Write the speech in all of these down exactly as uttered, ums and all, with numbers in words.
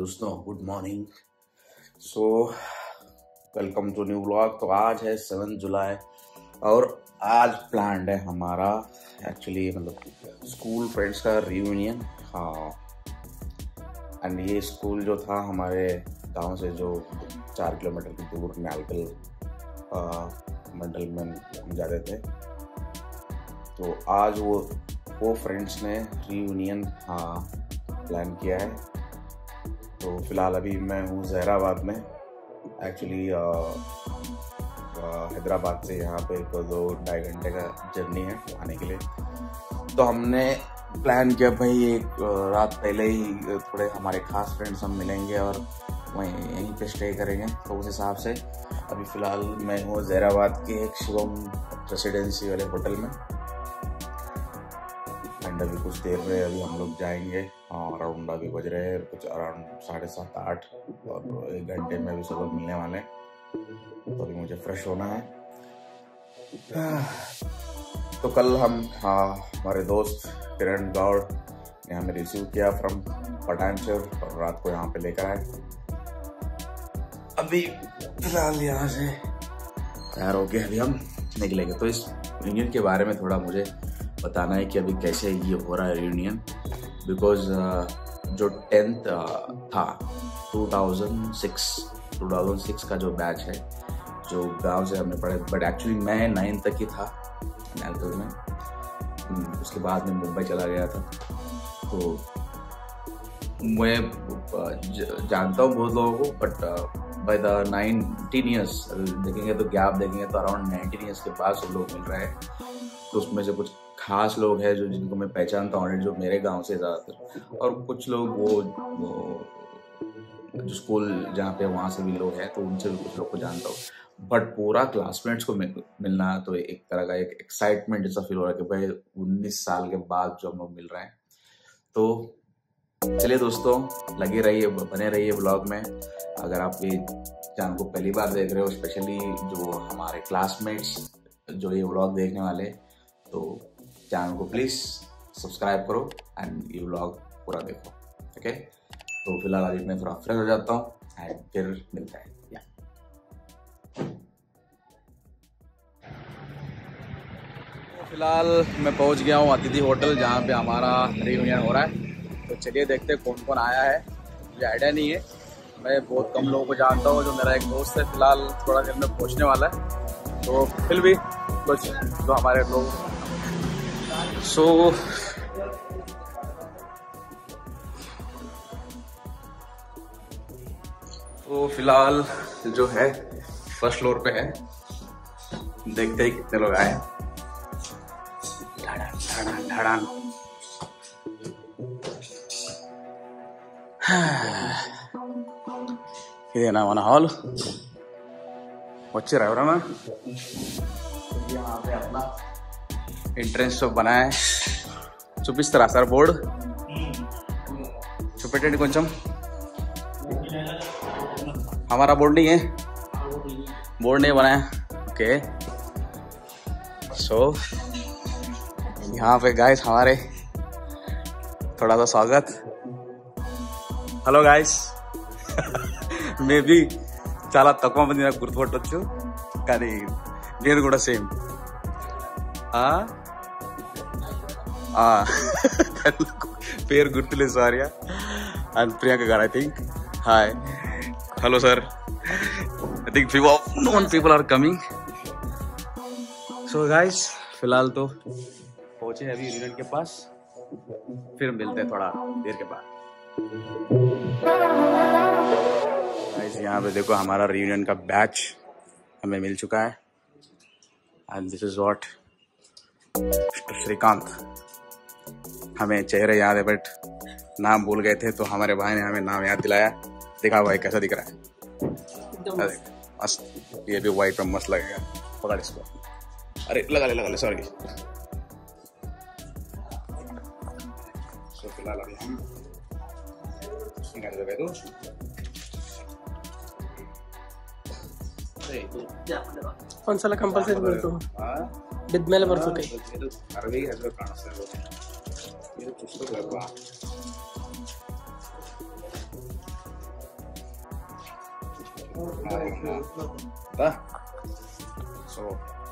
दोस्तों, good morning. So welcome to new vlog. तो आज है सेवन जुलाई और आज प्लान्ड है हमारा एक्चुअली मतलब स्कूल फ्रेंड्स का रियूनियन। हाँ, एंड ये स्कूल जो था हमारे गांव से जो चार किलोमीटर की दूर न्यालकल मंडल में हम जाते थे। तो आज वो वो फ्रेंड्स ने रियूनियन हाँ प्लान किया है। तो फिलहाल अभी मैं हूँ जहराबाद में। एक्चुअली हैदराबाद से यहाँ पे तो दो ढाई घंटे का जर्नी है आने के लिए। तो हमने प्लान किया भाई एक रात पहले ही थोड़े हमारे खास फ्रेंड्स हम मिलेंगे और वहीं यहीं पे स्टे करेंगे। तो उस हिसाब से अभी फ़िलहाल मैं हूँ जहराबाद के एक शिवम रेसिडेंसी वाले होटल में। एंड अभी कुछ देर में अभी हम लोग जाएंगे। अराउंड अभी बज रहे हैं कुछ अराउंड साढ़े सात आठ और एक घंटे में अभी सब लोग मिलने वाले हैं। तो अभी मुझे फ्रेश होना है। तो कल हम हाँ हमारे दोस्त किरण गौड़ ने हमें रिसीव किया फ्रॉम पठानचोर और रात को यहाँ पे लेकर आए। अभी फिलहाल यहाँ से तैयार हो गए, अभी हम निकलेंगे। तो इस यूनियन के बारे में थोड़ा मुझे बताना है कि अभी कैसे ये हो रहा है यूनियन। बिकॉज uh, जो टेंथ uh, था टू थाउजेंड सिक्स का जो बैच है जो गांव से हमने पढ़े, बट एक्चुअली मैं नाइन्थ तक ही था न्यालकल में। उसके बाद में मुंबई चला गया था। तो मैं जानता हूँ बहुत लोगों को, but by the nineteen years देखेंगे तो गैप देखेंगे तो अराउंड नाइनटीन ईयर्स के बाद सब लोग मिल रहे हैं। तो उसमें से कुछ खास लोग हैं जो जिनको मैं पहचानता हूँ जो मेरे गांव से ज़्यादातर, और कुछ लोग वो, वो जो स्कूल जहाँ पे वहाँ से भी लोग हैं तो उनसे भी कुछ लोग को जानता हूँ। बट पूरा क्लासमेट्स को मिल, मिलना तो एक तरह का एक एक्साइटमेंट जैसा फील हो रहा है कि भाई उन्नीस साल के बाद जो हम लोग मिल रहे हैं। तो चलिए दोस्तों, लगे रहिए, बने रहिए ब्लॉग में। अगर आप ये चैनल को पहली बार देख रहे हो, स्पेशली जो हमारे क्लासमेट्स जो ये ब्लॉग देखने वाले, तो चैनल को प्लीज़ सब्सक्राइब करो एंड ये व्लॉग पूरा देखो। ओके, तो फिलहाल अभी मैं थोड़ा फ्रेश हो जाता हूँ एंड फिर मिलता है। या तो फिलहाल मैं पहुँच गया हूँ अतिथि होटल जहाँ पे हमारा रियूनियन हो रहा है। तो चलिए देखते हैं कौन कौन आया है। मुझे आइडिया नहीं है, मैं बहुत कम लोगों को जानता हूँ। जो मेरा एक दोस्त है फिलहाल थोड़ा देर में पहुँचने वाला है, तो फिर भी कुछ जो हमारे लोग सो so, तो फिलहाल जो है फर्स्ट फ्लोर पे है। देखते ही कितने लोग आए। ढड़ान ढड़ान ढड़ान। इदेना मन हॉल వచ్చి ఎవరన్నా यहाँ पे अपना ఎంట్రన్స్ तो बना है। చూపిస్తారా సార్ బోర్డు? చూపెట్టండి కొంచెం। हमारा बोर्ड नहीं है, बोर्ड नहीं बनाया। ओके, सो यहाँ पे गाइस हमारे थोड़ा सा स्वागत। हेलो गाइस मे बी చాలా తక్కువ మంది నాకు గుర్తుపట్టవచ్చు, కానీ నేను కూడా సేమ్ పేరు గుర్తులేదు sorry. And Priyanka garu I think hi hello sir, I think few of known people are coming. So guys फिलहाल तो पहुंचे अभी यूनियन के पास, फिर मिलते हैं थोड़ा देर के बाद। गाइस यहाँ पे देखो हमारा रियूनियन का बैच हमें मिल चुका है। And this is what Srikanth, हमें चेहरे याद है बट नाम भूल गए थे, तो हमारे भाई ने हमें नाम याद दिलाया। देखा भाई कैसा दिख रहा है, मस्त। ये भी व्हाइट में मस्त लगेगा। पकड़ इसको, अरे लगा ले लगा ले सॉरी। तो फिलहाल अभी हम ಒಂದ್ಸಲ ಕಂಪಲ್ಸರಿ ಬರ್ತು ಬಿದ್ಮೇಲೆ ಬರ್ತದೆ ಅರವೈ ಹೆಸರು ಕಾಣಿಸ್ತಾ ಇದು ಪುಸ್ತಕ सो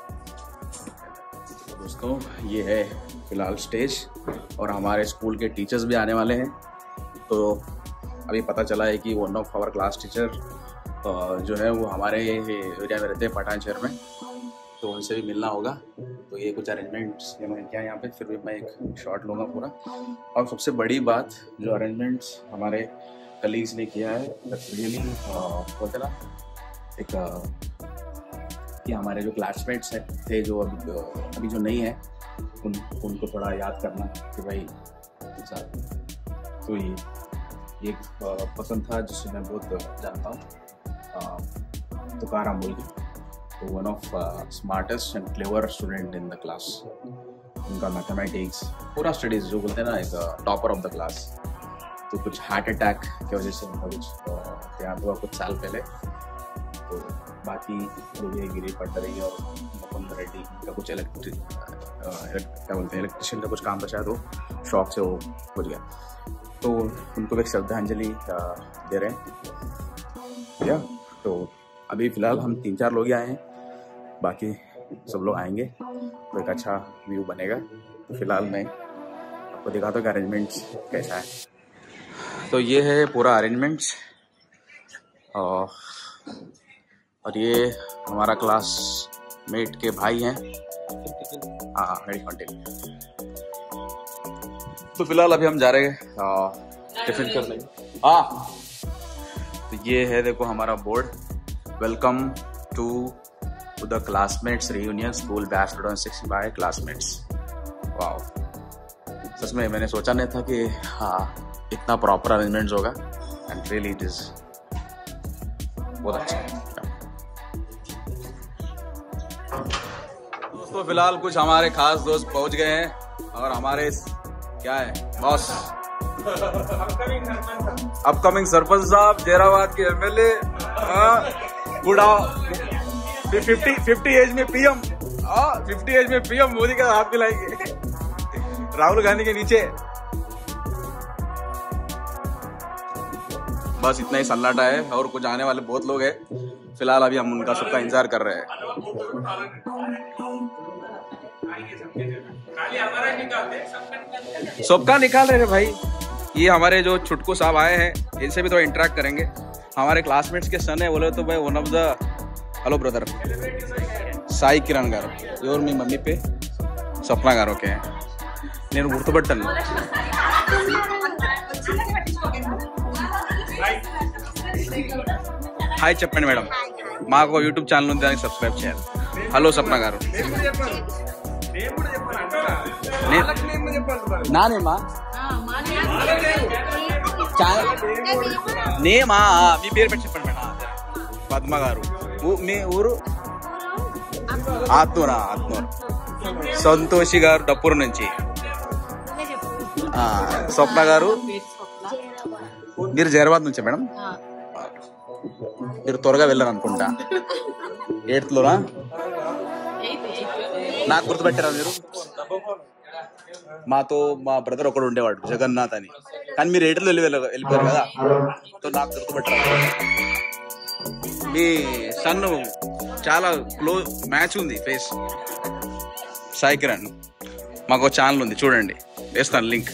दोस्तों ये है फिलहाल स्टेज और हमारे स्कूल के टीचर्स भी आने वाले हैं। तो अभी पता चला है कि one of our class teacher जो है वो हमारे एरिया में रहते हैं पठान शहर में, तो उनसे भी मिलना होगा। तो ये कुछ अरेंजमेंट्स मैंने किया यहाँ पे, फिर भी मैं एक शॉट लूँगा पूरा। और सबसे बड़ी बात जो अरेंजमेंट्स हमारे कलीग्स ने किया है रियली बोलते ना एक कि हमारे जो क्लासमेट्स हैं थे जो अभी अभी जो नहीं है उन उनको थोड़ा याद करना कि भाई साथ। तो ये एक पसंद था जिससे मैं बहुत जानता हूँ, तुकाराम बोल के, तो one of smartest and clever student in the class. उनका मैथमेटिक्स पूरा स्टडीज जो बोलते हैं ना एक टॉपर ऑफ द क्लास। तो कुछ हार्ट अटैक की वजह से उनका कुछ देहांत हुआ कुछ साल पहले। तो बाकी लोग गिरी पटरी और मुकुंद रेड्डी का कुछ इलेक्ट्रिक क्या बोलते हैं इलेक्ट्रिशियन का कुछ काम था, शायद वो शॉक से वो बुझ गया। तो उनको एक श्रद्धांजलि दे रहे हैं या। तो अभी फ़िलहाल हम तीन चार लोग ही आए हैं, बाकी सब लोग आएंगे तो एक अच्छा व्यू बनेगा। तो फिलहाल मैं आपको दिखाता हूँ कि अरेंजमेंट्स कैसा है। तो ये है पूरा अरेंजमेंट्स और और ये हमारा क्लासमेट के भाई हैं। हाँ कंटिन्यू। तो फिलहाल अभी हम जा रहे हैं टिफिन करने। हाँ तो ये है देखो हमारा board, welcome to the classmates reunion school batch two thousand six by classmates. वाह, सच में मैंने सोचा नहीं था कि हाँ इतना प्रॉपर अरेंजमेंट्स होगा एंड रियली इट इज बहुत अच्छा। दोस्तों फिलहाल कुछ हमारे खास दोस्त पहुंच गए हैं और हमारे क्या है बॉस अपकमिंग सरपंच साहब जैराबाद के एमएलए, बूढ़ा फिफ्टी फिफ्टी एज में पीएम, फिफ्टी एज में पीएम मोदी का हाथ मिलाएंगे राहुल गांधी के नीचे। बस इतना ही सन्नाटा है और कुछ आने वाले बहुत लोग हैं। फिलहाल अभी हम उनका सबका इंतजार कर रहे हैं। सबका निकाल रहे हैं भाई। ये हमारे जो छुटकू साहब आए हैं इनसे भी थोड़ा इंटरेक्ट करेंगे। हमारे क्लासमेट्स के सन है बोले तो भाई one of the hello brother Sai Kiran garu इवर मी मम्मी पे सपना गारू के నేను గుర్తుపట్టాను। హాయ్ చెప్పండి మేడం, మాకు యూట్యూబ్ ఛానల్ ఉంది, దానికి సబ్స్క్రైబ్ చేయాలి। హలో సప్న గారు నానేమా నేమా మీ పేరు పెట్టి చెప్పండి మేడం। పద్మ గారు మీ ఊరు ఆత్మూరా ఆత్మూరు సంతోషి గారు డప్పూరు నుంచి, స్వప్న గారు మీరు జైరాబాద్ నుంచే మేడం? మీరు త్వరగా వెళ్ళారు అనుకుంటా, ఎయిత్ లోనా? నాకు గుర్తుపెట్టారా మీరు? మాతో మా బ్రదర్ ఒకడు ఉండేవాడు జగన్నాథ్ అని, కానీ మీరు ఎయిట్లో వెళ్ళి వెళ్ళిపోయారు కదా, తో నాకు గుర్తుపెట్టారు। మీ సన్ చాలా క్లోజ్ మ్యాచ్ ఉంది ఫేస్, సాయి కిరణ్। మాకు ఛానల్ ఉంది చూడండి, వేస్తాను లింక్।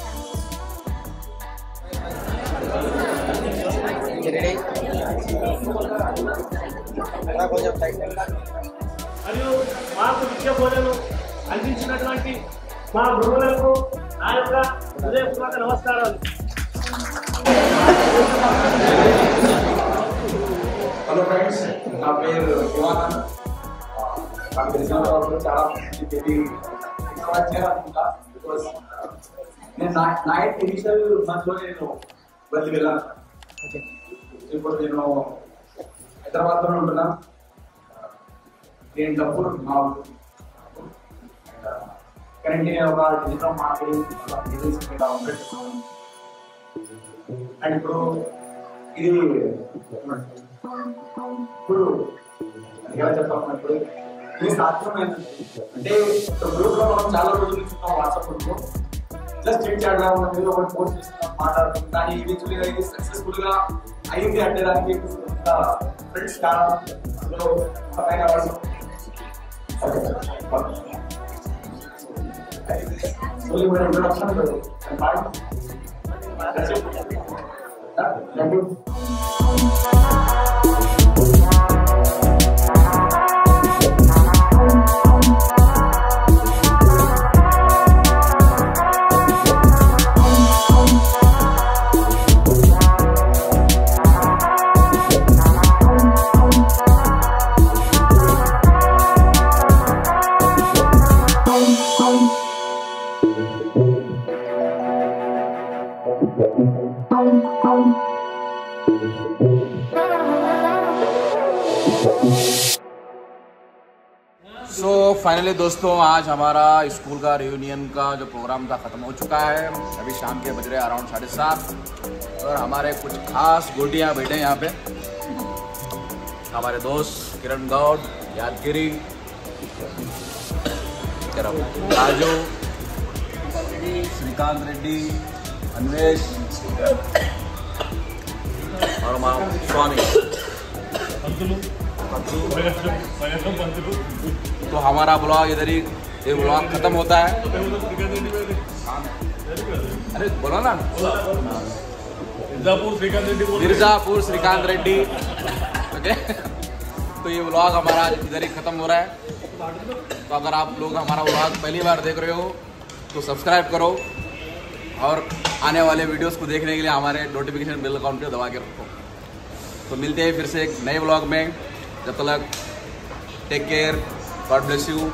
మరియు మాకు విద్య బోధనలు అందించినటువంటి మా గురువులకు నా యొక్క హృదయపూర్వక నమస్కారాలు। హలో ఫ్రెండ్స్, నా పేరు శివానంద్। నాకు తెలిసిన వాళ్ళు చాలా బికాస్ నేను నైట్ ఇనిషియల్ మంత్లో నేను బదిలీ వెళ్ళాను। ఇప్పుడు నేను హైదరాబాద్లో ఉంటున్నా। నేను డబ్బులు మా కరెంట్ ఒక డిజిటల్ మార్కెటింగ్ అండ్ ఇప్పుడు ఇది ఇప్పుడు ఎలా చెప్పాలన్నప్పుడు ఇది సాధ్యమైంది అంటే గ్రూప్ లో మనం చాలా రోజులు చూస్తున్నాం, వాట్సాప్ గ్రూప్ లో జస్ట్ చిట్ చాట్ గా ఉన్నది, ఒకటి పోస్ట్ చేస్తున్నాం, మాట్లాడుతున్నాం, కానీ ఈవెన్చువల్లీ ఇది సక్సెస్ఫుల్ గా అయింది అంటే దానికి सो फाइनली दोस्तों, आज हमारा स्कूल का रियूनियन का जो प्रोग्राम था ख़त्म हो चुका है। अभी शाम के बज रहे अराउंड साढ़े सात और हमारे कुछ खास गोटियाँ बैठे हैं यहाँ पे। हमारे दोस्त किरण गौड़, यादगिरी, राजू, श्रीकांत रेड्डी, अन्वेश और हमारा स्वामी। तो हमारा ब्लॉग इधर ही ये ब्लॉग खत्म होता है। अरे बोलो ना, मिर्जापुर श्रीकांत रेड्डी, मिर्जापुर श्रीकांत रेड्डी। ओके, तो ये ब्लॉग हमारा इधर ही खत्म हो रहा है। तो अगर आप लोग हमारा ब्लॉग पहली बार देख रहे हो तो सब्सक्राइब करो और आने वाले वीडियोस को देखने के लिए हमारे नोटिफिकेशन बेल अकाउंट को दबा के रखो। तो मिलते हैं फिर से एक नए ब्लॉग में। जब तक take care, god bless you.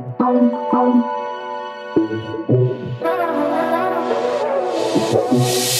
Thank you.